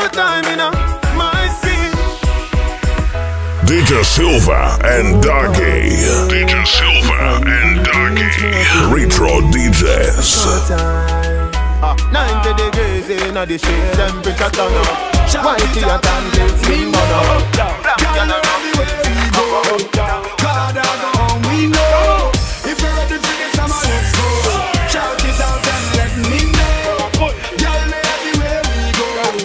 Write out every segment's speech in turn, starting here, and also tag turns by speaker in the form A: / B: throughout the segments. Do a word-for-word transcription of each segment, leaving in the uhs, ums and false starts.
A: Summertime in a my skin.
B: D J Silva and Doggy. D J Silva and Doggy. Retro D Js.
A: Uh, ninety degrees in the street, temperature turn up. Whitey and tan gets me burn up. Black and around the way we go. God I go home, we know. If you're ready for this, I'm let's go. Shout it out and let me know. Girl, everywhere we go.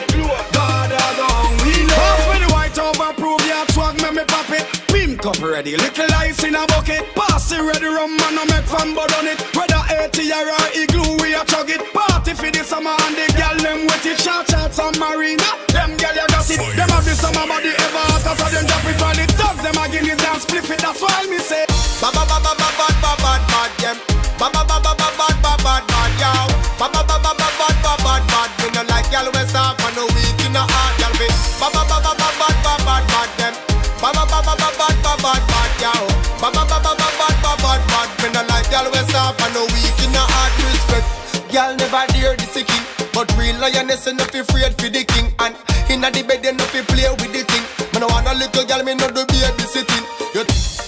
A: God I go home, we know. Pass me the white over, prove your swag, make me pop it. Pink cup ready, little ice in a bucket. Pass it ready, rum man, I make fun but on it. Whether eighty or igloo, we a chug it. Party for the summer and the girl them with it. Shout out some marina, them girl you got it. Them have the summer body ever hotter, so them drop it on the dogs. Them a guineas and split it, that's why me say ba ba ba ba ba ba ba ba ba them. Ba ba ba ba ba ba ba ba ba yow. Ba ba ba ba ba ba ba ba ba. Me no like y'all we soft and no weak in a heart, y'all be. Ba ba ba ba ba ba ba ba ba them. Ba ba ba ba ba ba ba ba ba yow. Ba ba ba ba ba ba ba ba ba. Me no like y'all we soft and no weak in a heart. Respect, y'all never dare this king, but real lioness enough afraid for the king. And inna the bed enough to play with the thing. Me no want a little girl, me no do baby sitting. You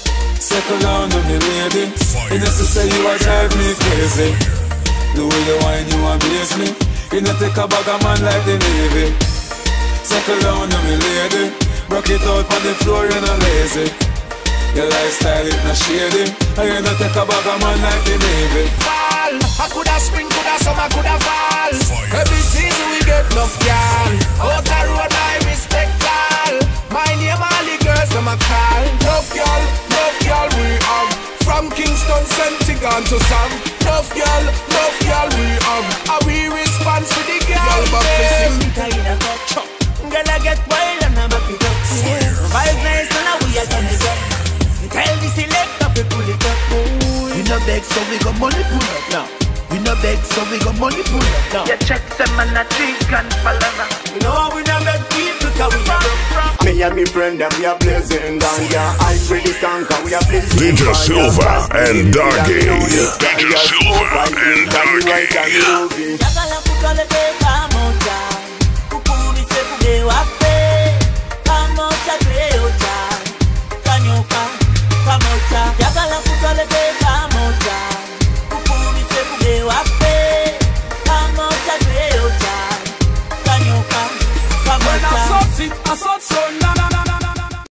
C: settle down on me, lady. You just to say you are drive me crazy. The way you whine, you amaze me. You not take a bag of man like the Navy. Settle down on me, lady. Rock it out on the floor, you're not lazy. Your lifestyle is not shady. And you not take a bag of man like the Navy.
D: Fall, I coulda spring, coulda summer, coulda fall. Every season we get enough y'all. Out the road I respect all. My name all the girls them a call. Love y'all, love y'all we have. From Kingston, Santiago to Sam. Love y'all, love y'all we have. And we respond to the girl but we sing kinda touch. Girl I get wild and I back it up. Five nights and now we are done it up. Tell the selector to pull it up. We no beg so we got money pull up now. We no beg so we got money pull up now.
E: You check them and a drink and follow now.
D: You know we no beg people cause we no broke.
A: me and me friend them we are blazing down. Yeah, I really stand cause we are blazing.
B: D J Silva and Doggy. D J Silva and Doggy.
D: When I saw it, I saw so now.